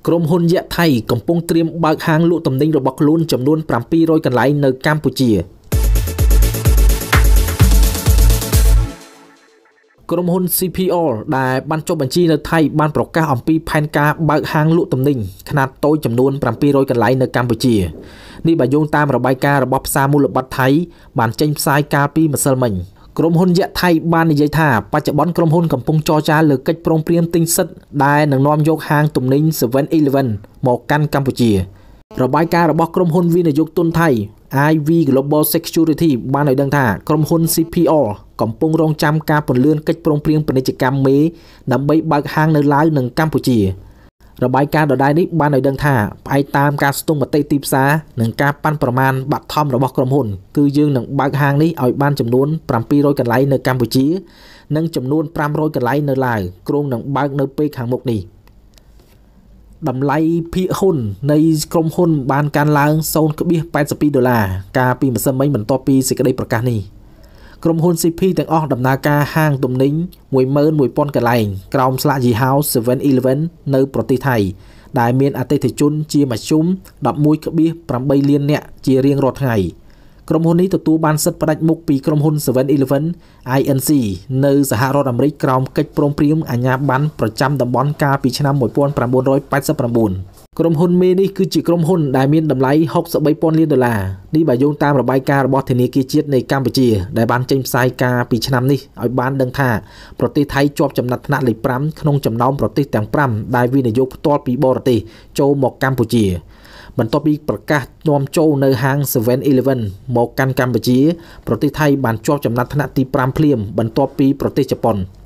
ក្រុមហ៊ុនយៈថៃកំពុងត្រៀមបើកហាងលក់ទំនិញរបស់ខ្លួនចំនួន700កន្លែងនៅកម្ពុជាក្រុមហ៊ុន CPL ដែលបានចុះបញ្ជីនៅថៃបានប្រកាសអំពីផែនការបើកហាងលក់ទំនិញខ្នាតតូចចំនួន700កន្លែងនៅកម្ពុជានេះបើយោងតាមរបាយការណ៍របស់ផ្សារមូលបត្រថៃបានចេញផ្សាយកាលពីម្សិលមិញក្រុមហ៊ុនយៈថៃបាននិយាយថាបច្ចុប្បន្នក្រុមហ៊ុនកំពុងចរចាលើកិច្ចព្រមព្រៀងទិញសិទ្ធិដែលនឹងនាំយកហាងទំនិញ 7-Eleven មកកាន់កម្ពុជារបាយការណ៍របស់ក្រុមហ៊ុនវិនិយោគទុនថៃ IV Global Security បានឲ្យដឹងថាក្រុមហ៊ុន CPL កំពុងរងចាំការពន្លឿនកិច្ចព្រមព្រៀងពាណិជ្ជកម្មមេដើម្បីបើកហាងនៅឡាវនិងកម្ពុជារបាយការណ៍ដដែលនេះបានឲ្យដឹងថាផ្អែកតាមការស្ទង់មតិទីផ្សារនិងការប៉ាន់ប្រមាណបឋមរបស់ក្រុមហ៊ុនគឺយើងនឹងបើកហាងនេះឲ្យបានចំនួន700កន្លែងនៅកម្ពុជានិងចំនួន500កន្លែងនៅឡាវគ្រោងនឹងបើកនៅពេលខាងមុខនេះតម្លៃភាគហ៊ុននៃក្រុមហ៊ុនបានកើនឡើង $0.82 កាលពីម្សិលមិញបន្ទាប់ពីសេចក្តីប្រកាសនេះក្រុមហ៊ុន CP ទាំងអស់ដំណើរការហាងទំនិញ 11,000 កន្លែងក្រោមស្លាកយីហោ 7-Eleven នៅប្រទេសថៃដែលមានអតិថិជនជាមធ្យម 11.8 លាននាក់ជារៀងរាល់ថ្ងៃក្រុមហ៊ុននេះទទួលបានសិទ្ធិផ្ដាច់មុខពីក្រុមហ៊ុន 7-Eleven Inc នៅសហរដ្ឋអាមេរិកក្រោមកិច្ចព្រមព្រៀងអាជ្ញាប័ណ្ណប្រចាំតំបន់កាលពីឆ្នាំ 1989 ក្រុមហ៊ុនមេនេះគឺជាក្រុមហ៊ុនដែលមានតម្លៃ $63,000 លាននេះបើយោងតាមរបាយការណ៍របស់ធនាគារជាតិនៃកម្ពុជាដែលបានចេញផ្សាយកាលពីឆ្នាំនេះឲ្យបានដឹងថាប្រទេសថៃជាប់ចំណាត់ថ្នាក់លេខ 5 ក្នុងចំណោមប្រទេសទាំង 5 ដែលវិនិយោគផ្ទាល់ពីបរទេសចូលមកកម្ពុជាបន្ទាប់ពីប្រកាសនាំចូលនៅហាង 7-Eleven មកកាន់កម្ពុជាប្រទេសថៃបានជាប់ចំណាត់ថ្នាក់ទី 5 ភ្លាមបន្ទាប់ពីប្រទេសជប៉ុន